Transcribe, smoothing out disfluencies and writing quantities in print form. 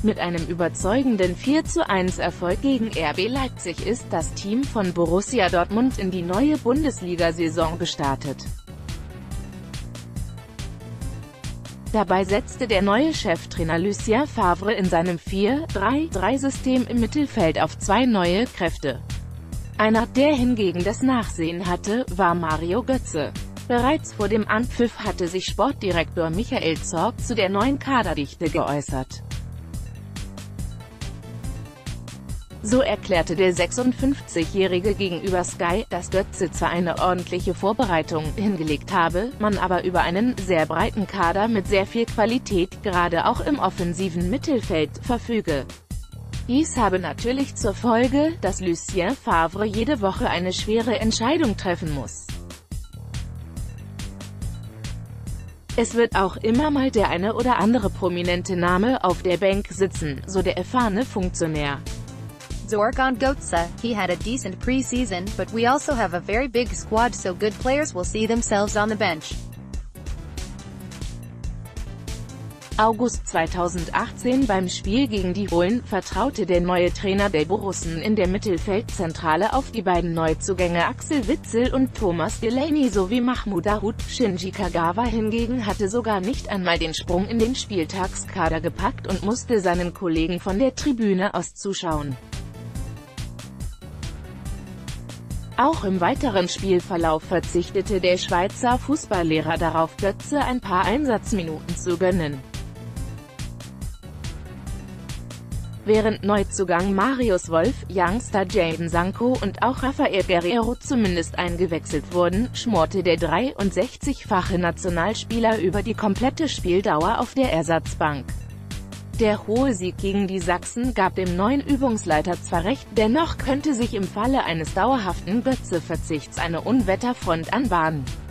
Mit einem überzeugenden 4:1 Erfolg gegen RB Leipzig ist das Team von Borussia Dortmund in die neue Bundesliga-Saison gestartet. Dabei setzte der neue Cheftrainer Lucien Favre in seinem 4-3-3-System im Mittelfeld auf zwei neue Kräfte. Einer, der hingegen das Nachsehen hatte, war Mario Götze. Bereits vor dem Anpfiff hatte sich Sportdirektor Michael Zorc zu der neuen Kaderdichte geäußert. So erklärte der 56-Jährige gegenüber Sky, dass Götze zwar eine ordentliche Vorbereitung hingelegt habe, man aber über einen sehr breiten Kader mit sehr viel Qualität, gerade auch im offensiven Mittelfeld, verfüge. Dies habe natürlich zur Folge, dass Lucien Favre jede Woche eine schwere Entscheidung treffen muss. Es wird auch immer mal der eine oder andere prominente Name auf der Bank sitzen, so der erfahrene Funktionär. Zorc on Götze: He had a decent pre-season, but we also have a very big squad, so good players will see themselves on the bench. August 2018 beim Spiel gegen die Fohlen vertraute der neue Trainer der Borussen in der Mittelfeldzentrale auf die beiden Neuzugänge Axel Witsel und Thomas Delaney sowie Mahmoud Dahoud. Shinji Kagawa hingegen hatte sogar nicht einmal den Sprung in den Spieltagskader gepackt und musste seinen Kollegen von der Tribüne aus zuschauen. Auch im weiteren Spielverlauf verzichtete der Schweizer Fußballlehrer darauf, Götze ein paar Einsatzminuten zu gönnen. Während Neuzugang Marius Wolf, Youngster Jadon Sancho und auch Rafael Guerreiro zumindest eingewechselt wurden, schmorte der 63-fache Nationalspieler über die komplette Spieldauer auf der Ersatzbank. Der hohe Sieg gegen die Sachsen gab dem neuen Übungsleiter zwar recht, dennoch könnte sich im Falle eines dauerhaften Götze-Verzichts eine Unwetterfront anbahnen.